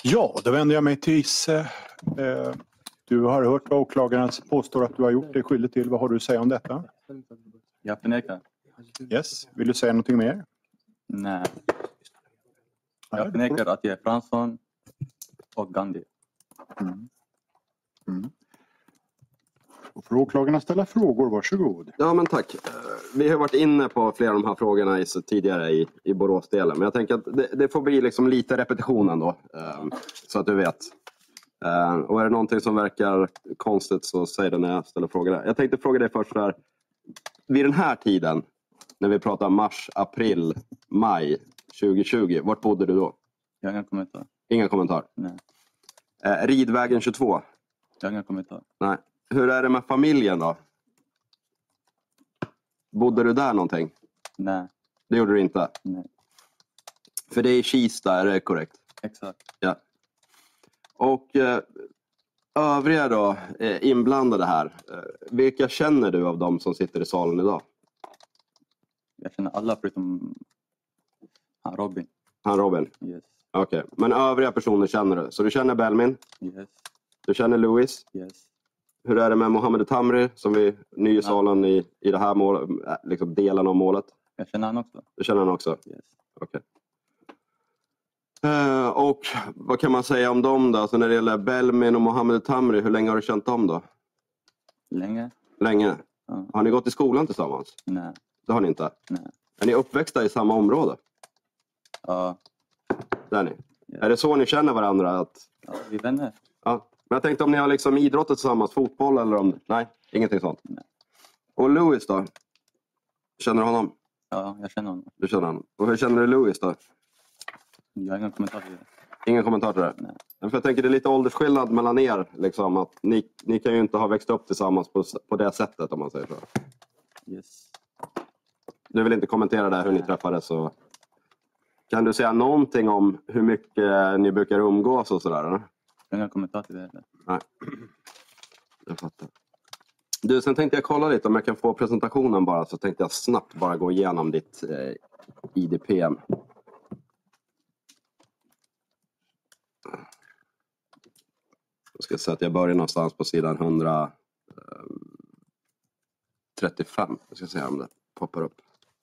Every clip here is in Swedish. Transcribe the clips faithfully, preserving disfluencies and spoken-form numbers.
Ja, då vänder jag mig till Isse. Eh, du har hört vad åklagaren påstår att du har gjort dig skyldig till. Vad har du att säga om detta? Jag förnekar. Yes. Vill du säga någonting mer? Nej. Jag förnekar att jag är Fransson och Gandhi. Mm. Mm. Och för åklagarna ställa frågor, varsågod. Ja, men tack. Vi har varit inne på flera av de här frågorna tidigare i, i Boråsdelen. Men jag tänker att det, det får bli liksom lite repetition ändå. Um, så att du vet. Uh, och är det någonting som verkar konstigt så säg det när jag ställer frågor. Jag tänkte fråga dig först här. Vid den här tiden, när vi pratar mars, april, maj tjugohundratjugo. Vart bodde du då? Jag har ingen kommentar. Ingen kommentar? Nej. Uh, Ridvägen tjugotvå? Jag har ingen kommentar. Nej. Hur är det med familjen då? Bodde du där någonting? Nej. Det gjorde du inte? Nej. För det är Kista, är det korrekt? Exakt. Ja. Och eh, övriga då, eh, inblandade här. Eh, vilka känner du av dem som sitter i salen idag? Jag känner alla förutom han Robin. Han Robin? Yes. Okej. Okay. Men övriga personer känner du? Så du känner Belmin? Yes. Du känner Louis? Yes. Hur är det med Mohammed Tamri som är ny i salen i, i det här målet, liksom delen av målet? Jag känner han också. Du känner han också? Yes. Okej. Okay. Uh, och vad kan man säga om dem då? Alltså när det gäller Belmin och Mohammed Tamri, hur länge har du känt dem då? Länge. Länge? Ja. Har ni gått i skolan tillsammans? Nej. Det har ni inte? Nej. Är ni uppväxta i samma område? Ja. Där är ni? Ja. Är det så ni känner varandra? Att... Ja, vi är vänner. Ja. Men jag tänkte om ni har liksom idrottat tillsammans, fotboll eller om... Nej, ingenting sånt. Nej. Och Louis då? Känner du honom? Ja, jag känner honom. Du känner honom. Och hur känner du Louis då? Jag har ingen kommentar till det. Ingen kommentar till det? Nej. För jag tänker det är lite åldersskillnad mellan er. Liksom, att ni, ni kan ju inte ha växt upp tillsammans på, på det sättet om man säger så. Yes. Du vill inte kommentera det hur ni träffades så... Kan du säga någonting om hur mycket ni brukar umgås och sådär? Eller? Jag har ingen kommentar till det heller. Nej. Jag fattar. Du, sen tänkte jag kolla lite om jag kan få presentationen bara. Så tänkte jag snabbt bara gå igenom ditt eh, I D P M. Jag ska säga att jag börjar någonstans på sidan etthundratrettiofem. Jag ska se om det poppar upp.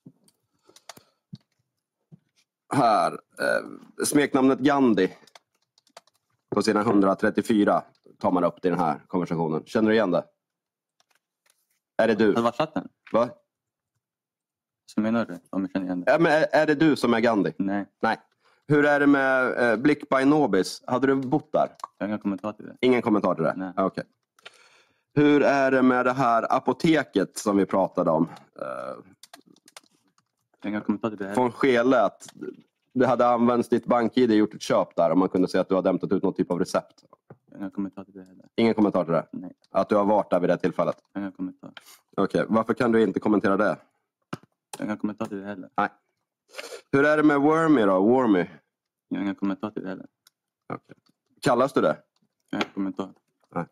Här. Eh, smeknamnet Gandhi. På sidan etthundratrettiofyra tar man upp i den här konversationen. Känner du igen det? Är det du? Har du varit chatten? Va? Så menar du? Om jag känner igen det? Ja, men är, är det du som är Gandhi? Nej. Nej. Hur är det med eh, Blick by Nobis? Hade du bott där? Jag har ingen kommentar till det. Ingen kommentar till det? Nej. Okej. Okay. Hur är det med det här apoteket som vi pratade om? Uh, jag har ingen kommentar till det heller. Från Skele att det hade använts ditt bank-I D och gjort ett köp där. Och man kunde se att du hade hämtat ut någon typ av recept. Jag har ingen kommentar till det heller. Ingen kommentar till det? Nej. Att du har varit där vid det tillfället? Jag har ingen kommentar. Okej. Okay. Varför kan du inte kommentera det? Jag har ingen kommentar till det heller. Nej. Hur är det med Wormy då? Wormy? Jag har ingen kommentar till det heller. Okay. Kallas du det? Jag har ingen kommentar. Nej.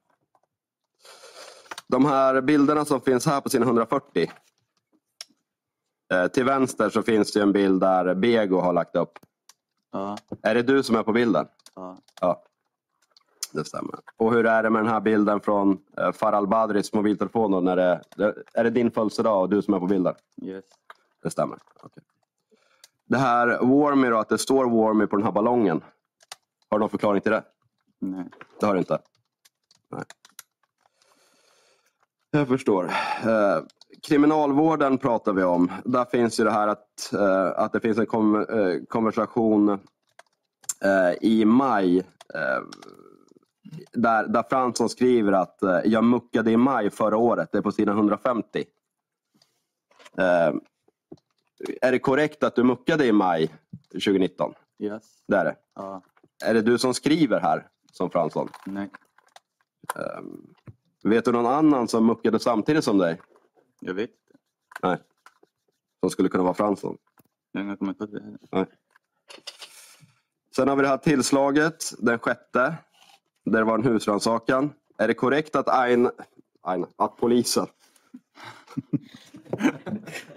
De här bilderna som finns här på sidan etthundrafyrtio. Eh, till vänster så finns det en bild där Bego har lagt upp. Ja. Är det du som är på bilden? Ja. Ja. Det stämmer. Och hur är det med den här bilden från eh, Faral Badris mobiltelefon då, när det, det, är det din födelsedag och du som är på bilden? Yes. Det stämmer. Okay. Det här Wormy då, att det står Wormy på den här ballongen. Har du någon förklaring till det? Nej. Det har du inte? Nej. Jag förstår. Eh, kriminalvården pratar vi om. Där finns ju det här att, eh, att det finns en kom, eh, konversation eh, i maj eh, där, där Fransson skriver att eh, jag muckade i maj förra året. Det är på sidan etthundrafemtio. Eh, är det korrekt att du muckade i maj tjugonitton? Yes. Det är det. Ja. Är det du som skriver här som Fransson? Nej. Eh, vet du någon annan som muckade samtidigt som dig? Jag vet inte. Nej. Som skulle kunna vara Fransson? Jag har ingen kommentar till det heller. Nej. Sen har vi det här tillslaget, den sjätte. Där det var en husrannsakan. Är det korrekt att Ain, Ain, att polisen...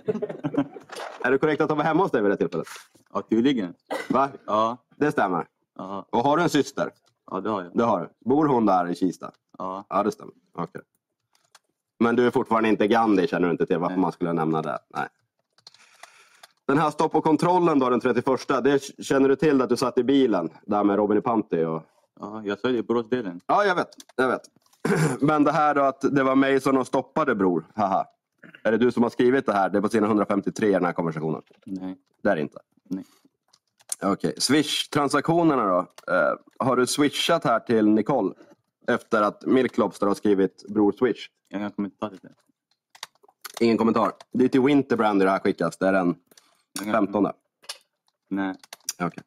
Är det korrekt att de var hemma hos dig vid det tillfället? Ja, tydligen. Va? Ja. Det stämmer. Ja. Och har du en syster? Ja, det har jag. Det har du. Bor hon där i Kista? Ja. Ja, det stämmer. Okej. Okay. Men du är fortfarande inte Gandhi, känner du inte till varför Nej. man skulle nämna det? Nej. Den här stopp och kontrollen då, den trettioförsta, det känner du till att du satt i bilen där med Robin Panty och... Ja, jag sa det i Boråsdelen. Ja, jag vet. Jag vet. Men det här då att det var mig som de stoppade, bror. Haha. Är det du som har skrivit det här? Det är på sidan hundrafemtiotre i den här konversationen. Nej. Det är det inte. Nej. Okej. Okay. Swish-transaktionerna då. Eh, har du swishat här till Nicole efter att Milk Lobster har skrivit bror Swish? Jag har kommentar till det. Ingen kommentar. Det är till Winterbrand det här skickas. Det är den femtonde. Nej. Okej. Okay.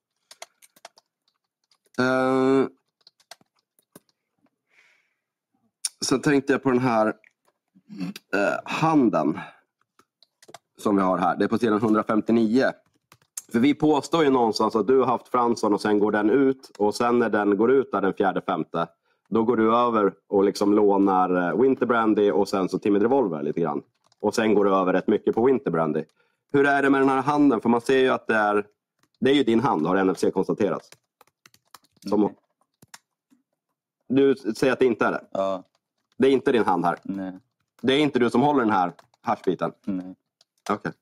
Uh, sen tänkte jag på den här uh, handen som vi har här. Det är på sidan hundrafemtionio. För vi påstår ju någonstans att du har haft Fransson och sen går den ut. Och sen när den går ut där den fjärde, femte. Då går du över och liksom lånar Winterbrandy och sen så Timid Revolver lite grann. Och sen går du över rätt mycket på Winterbrandy. Hur är det med den här handen? För man ser ju att det är, det är ju din hand, har N F C konstaterat. Som, Nej. du säger att det inte är det? Ja. Det är inte din hand här? Nej. Det är inte du som håller den här haschbiten? Nej. Okej. Okay.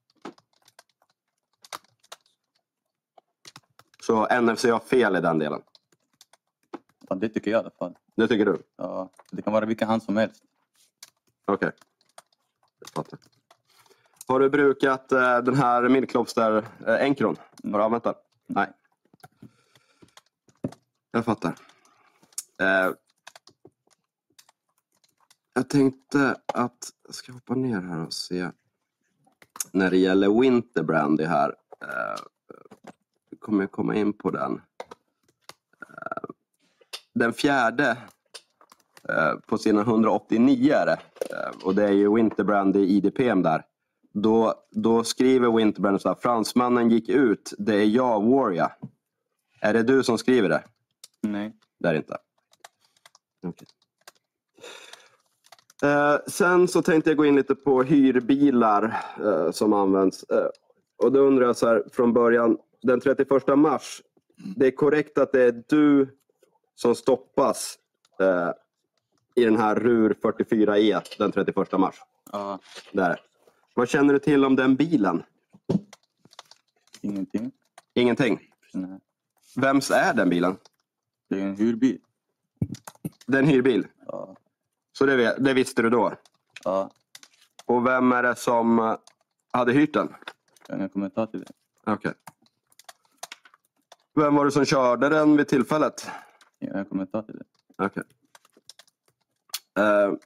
Så N F C har fel i den delen? Ja, det tycker jag i alla fall. Det tycker du? Ja, det kan vara vilken hand som helst. Okej. Okay. Har du brukat uh, den här Milk Lobster uh, enkron? Har du använt den? Nej. Jag fattar. Uh, jag tänkte att jag ska hoppa ner här och se när det gäller Winterbrandy här. Uh, kommer jag komma in på den. Uh, den fjärde uh, på sidan hundraåttionio är det. Uh, och det är ju Winterbrandy I D P M där. Då, då skriver Winterbrandy så här: fransmannen gick ut, det är jag, Warrior. Är det du som skriver det? Nej. Det är det inte. Okay. Uh, sen så tänkte jag gå in lite på hyrbilar uh, som används. Uh, och då undrar jag så här från början. Den trettioförsta mars, det är korrekt att det är du som stoppas eh, i den här R U R fyrtiofyra E den trettioförsta mars. Ja. Där. Vad känner du till om den bilen? Ingenting. Ingenting? Nej. Vems är den bilen? Det är en hyrbil. Det är en hyrbil? Ja. Så det, det visste du då? Ja. Och vem är det som hade hyrt den? Jag har ingen kommentar till det. Okej. Okay. Vem var det som körde den vid tillfället? Jag har ingen kommentar till det. Okej. Okay. Uh,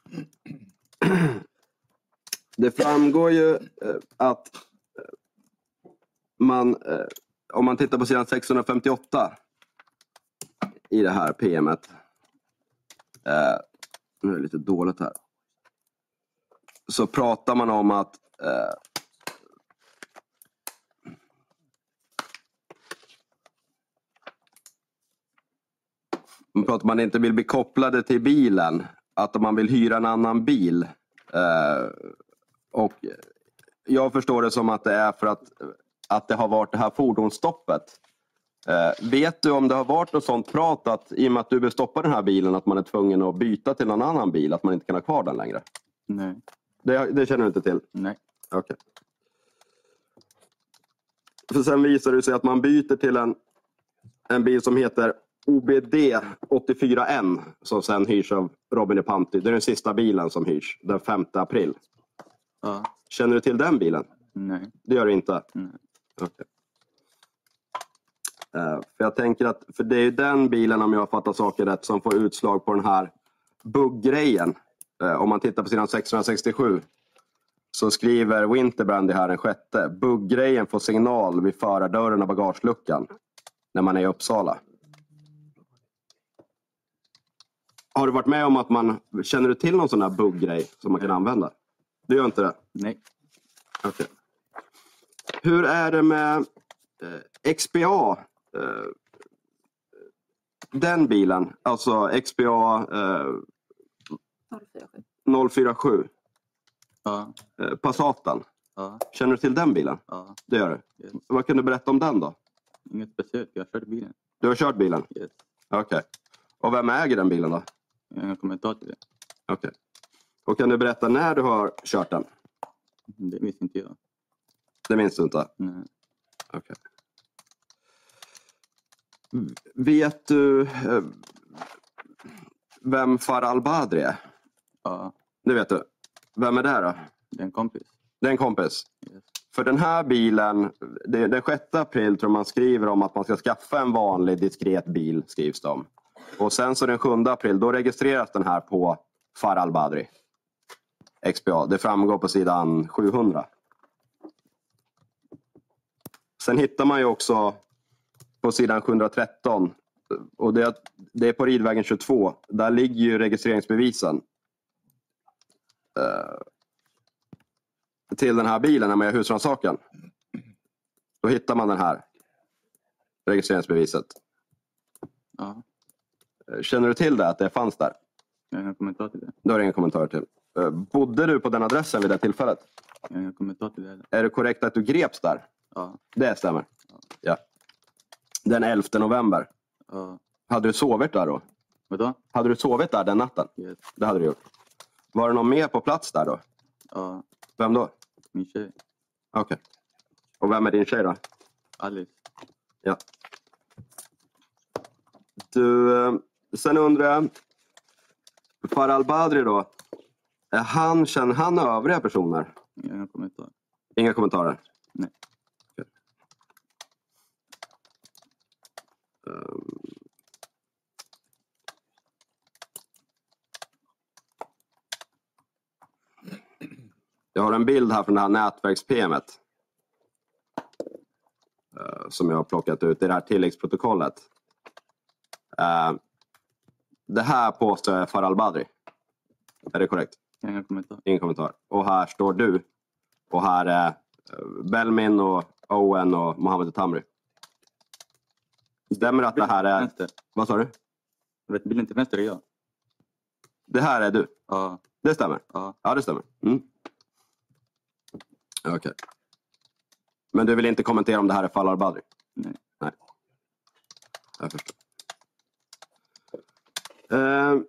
det framgår ju uh, att uh, man, uh, om man tittar på sidan sexhundrafemtioåtta i det här P M:et. Uh, nu är det lite dåligt här. Så pratar man om att uh, man pratar om att man inte vill bli kopplade till bilen. Att man vill hyra en annan bil. Uh, och jag förstår det som att det är för att, att det har varit det här fordonsstoppet. Uh, vet du om det har varit något sånt prat att i och med att du vill stoppa den här bilen att man är tvungen att byta till en annan bil? Att man inte kan ha kvar den längre? Nej. Det, det känner du inte till? Nej. Okej. Okay. För sen visar det sig att man byter till en, en bil som heter O B D åttiofyra N som sen hyrs av Robin Panty. Det är den sista bilen som hyrs den femte april. Ja. Känner du till den bilen? Nej. Det gör du inte? Nej. Okay. Uh, för jag tänker att för det är den bilen, om jag fattar saker rätt, som får utslag på den här bugggrejen. Uh, om man tittar på sidan sexhundrasextiosju så skriver Winterbrandy här den sjätte: bugggrejen får signal vid förardörren av bagageluckan när man är i Uppsala. Har du varit med om att man, känner du till någon sån här bugggrej som man kan använda? Du gör inte det? Nej. Okej. Okay. Hur är det med eh, X P A? Eh, den bilen, alltså X P A eh, noll fyra sju. Ja. Eh, Passaten. Ja. Känner du till den bilen? Ja. Det gör du. Yes. Vad kan du berätta om den då? Inget speciellt, jag körde bilen. Du har kört bilen? Yes. Okej. Okay. Och vem äger den bilen då? Jag har ingen kommentar till det. Okej. Okay. Och kan du berätta när du har kört den? Det minns inte jag. Det minns du inte? Nej. Okej. Okay. Vet du eh, vem Farah Al-Badri är? Ja. Det vet du. Vem är det då? Det är en kompis. Det är en kompis. Yes. För den här bilen, det, den sjätte april tror man skriver om att man ska skaffa en vanlig diskret bil, skrivs det om. Och sen så den sjunde april, då registreras den här på Farah Al-Badri. X B A. Det framgår på sidan sjuhundra. Sen hittar man ju också på sidan sjuhundratretton, och det, det är på Ridvägen tjugotvå, där ligger ju registreringsbevisen uh, till den här bilen när man gör husrannsakan. Då hittar man den här registreringsbeviset. Ja. Känner du till det, att det fanns där? Jag har ingen kommentar till det. Du har ingen kommentar till. Uh, bodde du på den adressen vid det tillfället? Jag har ingen kommentar till det. Är det korrekt att du greps där? Ja. Det stämmer. Ja. Ja. Den elfte november. Ja. Hade du sovit där då? Vadå? Hade du sovit där den natten? Yes. Det hade du gjort. Var det någon mer på plats där då? Ja. Vem då? Min tjej. Okej. Okay. Och vem är din tjej då? Alice. Ja. Du, sen undrar jag, Farah Al-Badri då, är han, känner han övriga personer? Inga kommentarer. Inga kommentarer? Nej. Okay. Um. Jag har en bild här från det här nätverks-P M:et. Uh, som jag har plockat ut i det här tilläggsprotokollet. Uh, det här påstår jag är Farah Al-Badri. Är det korrekt? Inga kommentarer. Ingen kommentar. Och här står du. Och här är uh, Belmin och Owen och Mohammed Tamri. Stämmer att det här är... Vänster. Vad sa du? Jag vet, bilden till vänster är jag. Det här är du? Ja. Det stämmer? Ja. Ja, det stämmer. Mm. Okej. Okay. Men du vill inte kommentera om det här är Farah Al-Badri? Nej. Nej. Jag förstår. Uh,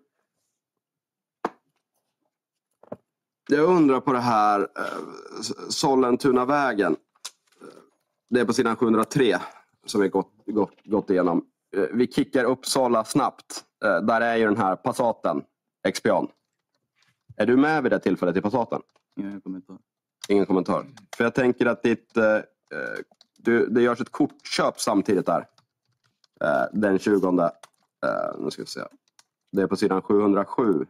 jag undrar på det här uh, Sollentunavägen. Det är på sidan sjuhundratre som vi gått, gått, gått igenom. Uh, vi kickar Uppsala snabbt. Uh, där är ju den här Passaten, X P A. Är du med vid det tillfället i Passaten? Inga kommentarer. Ingen kommentar. För jag tänker att ditt, uh, du, det görs ett kortköp samtidigt där. Uh, den tjugonde. Uh, nu ska vi se. Det är på sidan sjuhundrasju.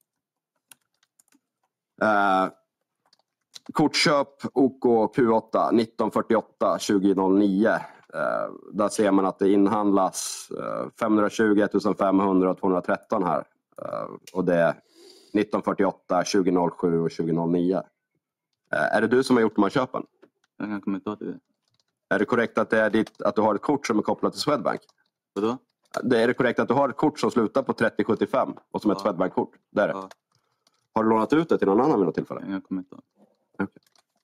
Uh, kortköp O K Q åtta nitton fyrtioåtta tjugo noll nio. Uh, där ser man att det inhandlas uh, femhundratjugo, ettusenfemhundra och tvåhundratretton här. Uh, och det är nitton fyrtioåtta tjugo noll sju och tjugo noll nio. Uh, är det du som har gjort de här köpen? Jag har ingen kommentar till det. Är det korrekt att, det är ditt, att du har ett kort som är kopplat till Swedbank? Vadå? Det är det korrekt att du har ett kort som slutar på trettio sjuttiofem och som är ett Ja. Swedbank-kort? Det är det. Ja. Har du lånat ut det till någon annan vid något tillfälle? Inga kommentarer. Okay.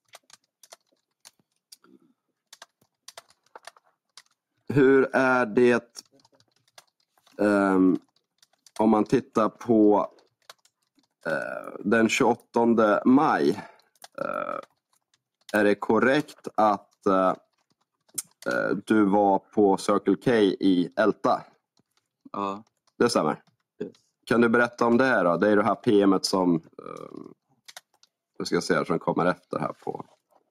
Hur är det um, om man tittar på uh, den tjugoåttonde maj? Uh, är det korrekt att uh, uh, du var på Circle K i Älta? Ja. Det stämmer. Yes. Kan du berätta om det då? Det är det här P M:et som uh, jag ska se som kommer efter här på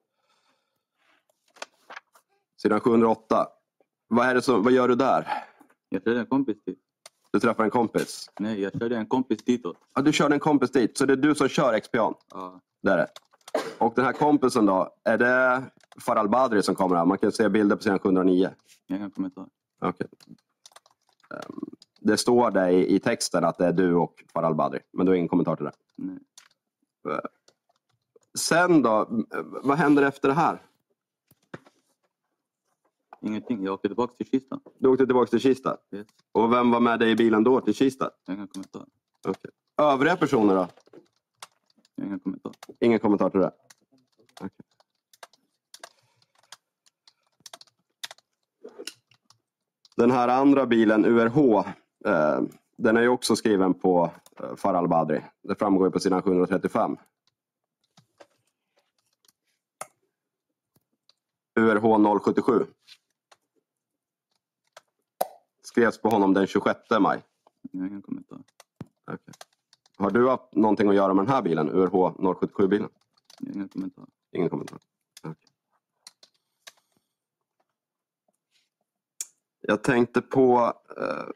sidan sjuhundraåtta. Vad är det som, vad gör du där? Jag körde en kompis dit. Du träffar en kompis. Nej, jag körde en kompis ditåt. Ja, du körde en kompis dit. Så det är du som kör X P A? Ja. Det är det. Och den här kompisen då, är det Farah Al-Badri som kommer här? Man kan se bilder på sidan sjuhundranio. Inga kommentarer. Okej. Okay. Um, det står där i, i texten att det är du och Farah Al-Badri. Men du har ingen kommentar till det? Nej. Uh, sen då, vad händer efter det här? Ingenting. Jag åkte tillbaka till Kista. Du åkte tillbaka till Kista? Yes. Och vem var med dig i bilen då till Kista? Inga kommentarer. Okay. Övriga personer då? Inga kommentarer. Ingen kommentar till det? Okay. Den här andra bilen, U R H, eh, den är ju också skriven på eh, Farah Al-Badri. Det framgår ju på sidan sjuhundratrettiofem. U R H noll sjuttiosju. Skrevs på honom den tjugosjätte maj. Jag har ingen kommentar. Okay. Har du haft någonting att göra med den här bilen, U R H noll sjuttiosju-bilen? Jag har ingen kommentar. Ingen kommentar. Okay. Jag tänkte på eh,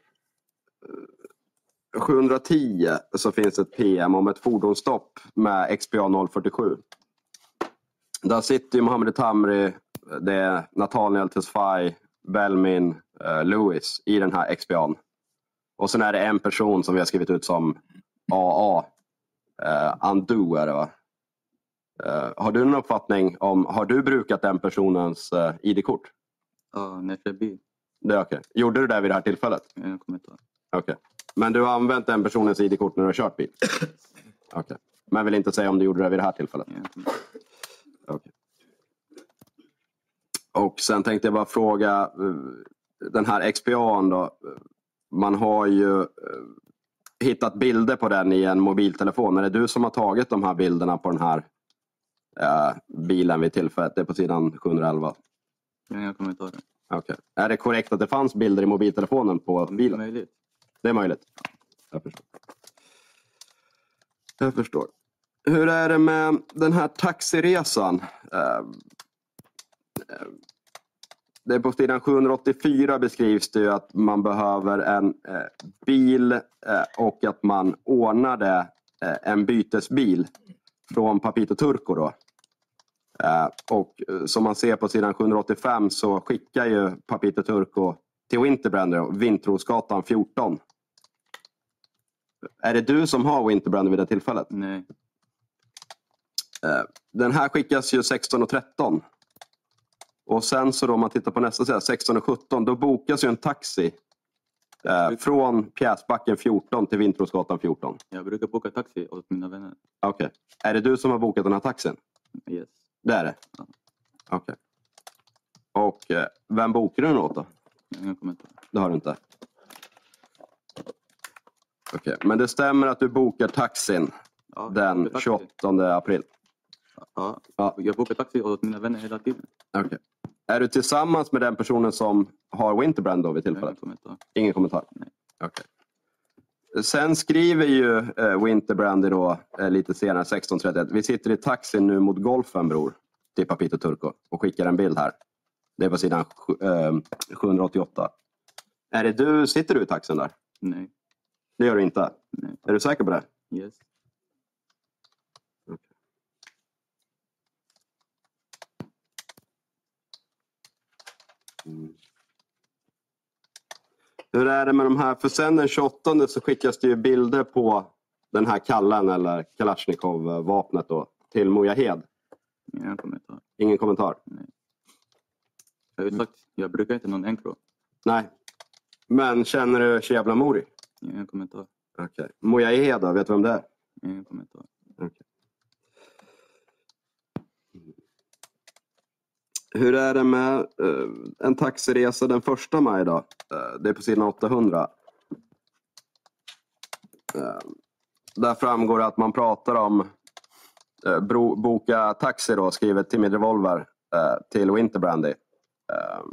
sjuhundratio så finns ett P M om ett fordonsstopp med X P A noll fyrtiosju. Där sitter ju Mohammed Tamri, det är Nathaniel Tesfaye, Belmin, eh, Lewis i den här X P A:n. Och sen är det en person som vi har skrivit ut som A A. Eh, Andu är det, va? Eh, har du någon uppfattning om, har du brukat den personens eh, I D-kort? Ja, när jag kör bil. Det är okej. Okay. Gjorde du det vid det här tillfället? Jag har ingen kommentar. Okej. Okay. Men du har använt den personens I D-kort när du har kört bil? Okej. Okay. Men vill inte säga om du gjorde det vid det här tillfället? Okej. Okay. Och sen tänkte jag bara fråga, den här X P A:n då, man har ju hittat bilder på den i en mobiltelefon. Är det du som har tagit de här bilderna på den här äh, bilen vid tillfället? Det är på sidan sjuhundraelva. Jag har inga kommentarer. Okay. Är det korrekt att det fanns bilder i mobiltelefonen på bilen? Det är möjligt. Det är möjligt. Jag förstår. Jag förstår. Hur är det med den här taxiresan? Det är på sidan sjuhundraåttiofyra beskrivs det ju att man behöver en bil och att man ordnade en bytesbil från Papito Turco då. Och som man ser på sidan sjuhundraåttiofem så skickar ju Papito Turco till Winterbrand, Vintrosgatan fjorton. Är det du som har Winterbrand vid det tillfället? Nej. Den här skickas ju sexton och tretton. Och sen så då om man tittar på nästa sida, sexton och sjutton, då bokas ju en taxi eh, från Pjäsbacken fjorton till Vintrosgatan fjorton. Jag brukar boka taxi åt mina vänner. Okej. Okay. Är det du som har bokat den här taxin? Yes. Det är det? Ja. Okej. Okay. Och eh, vem bokar du den åt då? Jag har ingen kommentar. Det har du inte. Okej. Okay. Men det stämmer att du bokar taxin ja, den taxi. tjugoåttonde april? Ja. ja, jag bokar taxi åt mina vänner hela tiden. Okej. Okay. Är du tillsammans med den personen som har Winterbrand då vid tillfället? Ingen kommentar. Ingen kommentar? Nej. Okej. Okay. Sen skriver ju eh, Winterbrand då eh, lite senare, sexton trettioett. Vi sitter i taxin nu mot golfen, bror, till Papito Turco och skickar en bild här. Det är på sidan eh, sjuhundraåttioåtta. Är det du, sitter du i taxin där? Nej. Det gör du inte? Nej. Är du säker på det? Yes. Mm. Hur är det med de här? För sen den tjugoåttonde så skickas det ju bilder på den här kallen eller Kalashnikov-vapnet då till Mojahed. Ingen kommentar. Ingen kommentar? Nej. Jag har ju sagt, jag brukar inte någon enkro. Nej. Men känner du Shebla Mori? Ingen kommentar. Okej. Okay. Mojahed då? Vet du vem det är? Ingen kommentar. Okej. Okay. Hur är det med uh, en taxiresa den första maj då? Uh, det är på sidan åttahundra. Uh, där framgår det att man pratar om uh, bro, boka taxi då, skrivet Timid Revolver uh, till Winterbrandy. Uh,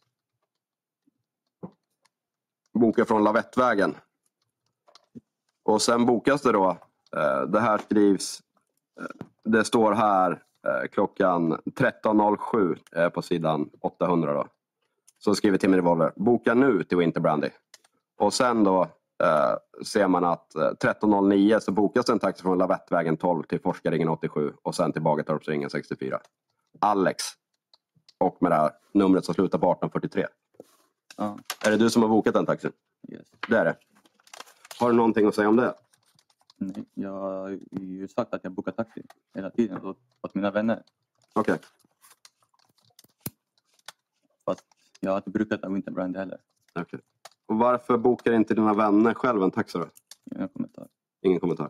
boka från Lavettvägen. Och sen bokas det då. Uh, det här skrivs, uh, det står här klockan tretton noll sju på sidan åttahundra då. Så skriver Timmy Revolver, boka nu till Winterbrandy. Och sen då eh, ser man att eh, tretton noll nio så bokas en taxi från Lavettvägen tolv till Forskarringen åttiosju och sen till Bagartorpsringen sextiofyra. Alex. Och med det här numret som slutar på arton fyrtiotre. Ja. Är det du som har bokat den taxin? Yes. Det är det. Har du någonting att säga om det? Nej, jag har ju sagt att jag bokar taxi hela tiden åt, åt mina vänner. Okej. Okay. Fast jag har inte brukat av Winterbrand heller. Okej. Okay. Och varför bokar inte dina vänner själv en taxi då? Ingen kommentar. Ingen kommentar.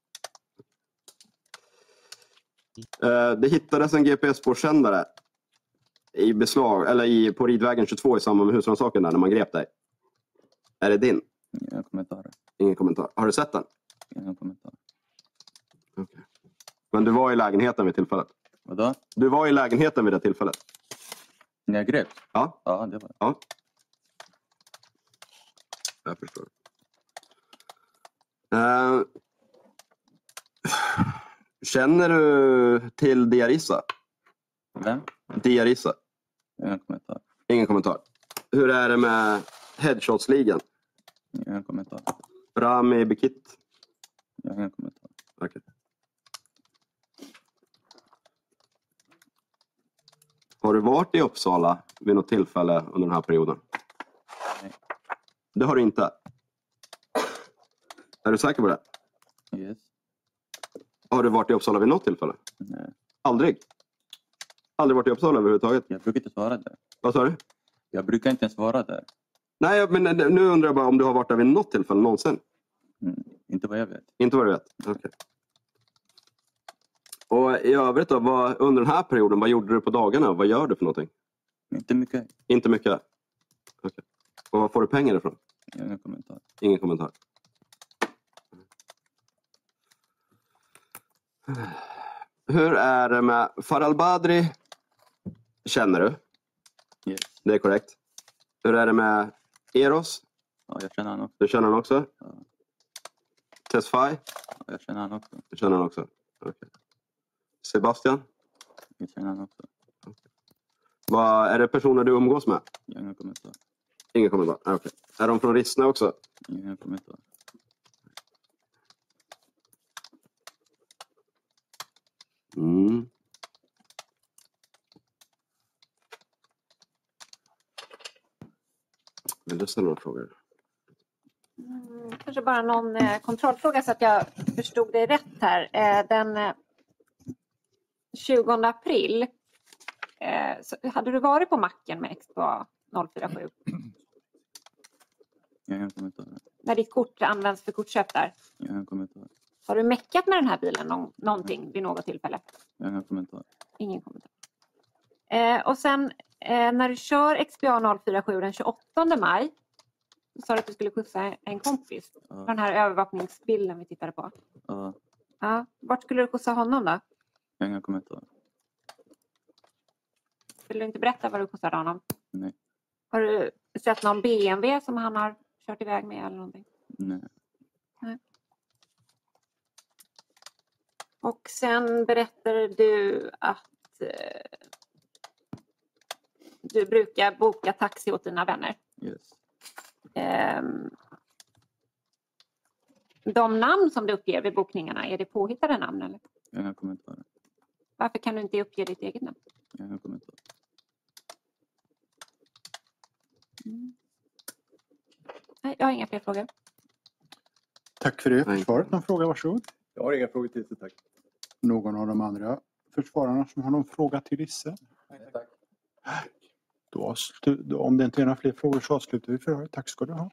Uh, det hittades en G P S-spårsändare i beslag, eller i, på Ridvägen tjugotvå i samband med husrannsakan där när man grep dig. Är det din? Inga kommentarer. Ingen kommentar. Har du sett den? Inga kommentarer. Okay. Men du var i lägenheten vid tillfället? Vadå? Du var i lägenheten vid det tillfället? När jag greps? Ja. Ja, det var Ja. Jag förstår. Uh, känner du till Diarissa? Vem? Diarissa. Inga kommentarer. Ingen kommentar. Hur är det med Headshots-ligan? Inga kommentarer. Rami Bekit? Jag har inga kommentarer. Okej. Okay. Har du varit i Uppsala vid något tillfälle under den här perioden? Nej. Det har du inte. Är du säker på det? Yes. Har du varit i Uppsala vid något tillfälle? Nej. Aldrig? Aldrig varit i Uppsala överhuvudtaget? Jag brukar inte svara där. Vad sa du? Jag brukar inte ens vara där. Nej, men nu undrar jag bara om du har varit där vid något tillfälle någonsin. Mm. Inte vad jag vet. Inte vad du vet? Okej. Okay. Och i övrigt då, vad, under den här perioden, vad gjorde du på dagarna? Vad gör du för någonting? Inte mycket. Inte mycket? Okej. Okay. Och var får du pengar ifrån? Ingen kommentar. Ingen kommentar. Hur är det med Faral Badri? Känner du? Yes. Det är korrekt. Hur är det med Eros? Ja, jag känner han också. Du känner han också? Ja. Tesfaye? Ja, jag känner han också. Du känner han också? Okay. Sebastian? Jag känner han också. Okay. Vad är det personer du umgås med? Ingen kommentar. Ingen kommentar. Okay. Är de från Rissne också? Ingen kommentar. Mm. Vill du ställa några frågor? Mm, kanske bara någon eh, kontrollfråga så att jag förstod det rätt här. Eh, den eh, tjugonde april eh, så hade du varit på macken med X P A noll fyra sju? Ingen kommentar. När ditt kort används för kortköp där. Ingen kommentar. Har du meckat med den här bilen någon, någonting vid något tillfälle? Ingen kommentar. Ingen kommentar. Eh, och sen eh, när du kör X P A noll fyra sju den tjugoåttonde maj så sa du att du skulle skjutsa en kompis. Ja. Den här övervakningsbilden vi tittade på. Ja. Ja. Vart skulle du skjutsa honom då? Ingen kommentar. Vill du inte berätta vad du skjutsade honom? Nej. Har du sett någon B M W som han har kört iväg med eller någonting? Nej. Nej. Och sen berättade du att eh, du brukar boka taxi åt dina vänner. Yes. Eh, de namn som du uppger vid bokningarna, är det påhittade namn eller? Inga kommentarer. Varför kan du inte uppge ditt eget namn? Inga kommentarer. Mm. Nej, jag har inga fler frågor. Tack för det Nej. försvaret. Någon fråga, varsågod. Jag har inga frågor till sig, tack. Någon av de andra försvararna som har någon fråga till Risse? Nej, tack. Då, avslu- då, om det inte är några fler frågor så avslutar vi förhöret. Tack ska du ha.